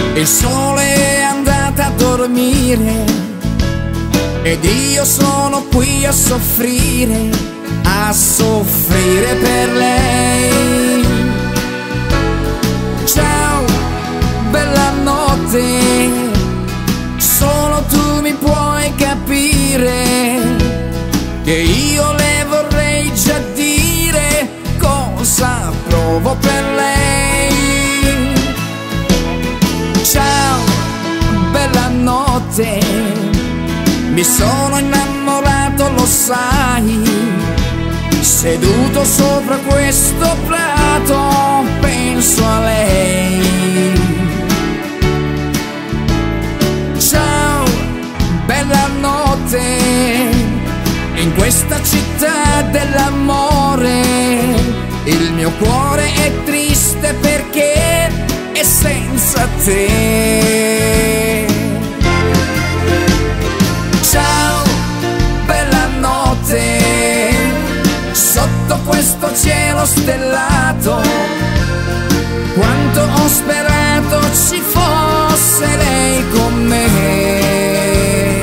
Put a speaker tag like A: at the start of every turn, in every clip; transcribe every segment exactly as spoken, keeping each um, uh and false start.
A: Il sole è andato a dormire ed io sono qui a soffrire, a soffrire per lei. Ciao, bella notte, solo tu mi puoi capire che io le vorrei già dire cosa provo per lei. Ciao, bella notte, mi sono innamorato, lo sai, seduto sopra questo prato penso a lei. Ciao, bella notte, in questa città dell'amore il mio cuore è triste perché è senza te. Ciao, bella notte, sotto questo cielo stellato, quanto ho sperato ci fosse lei con me.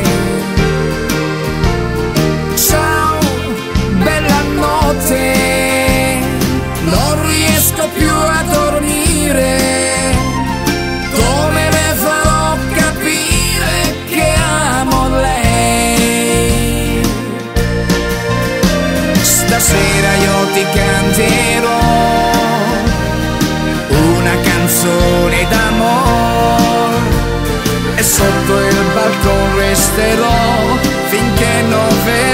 A: Ciao, bella notte, non riesco più a dormire, come le farò capire che amo lei? Stasera io ti canterò una canzone d'amore e sotto il balcone resterò finché non vedrò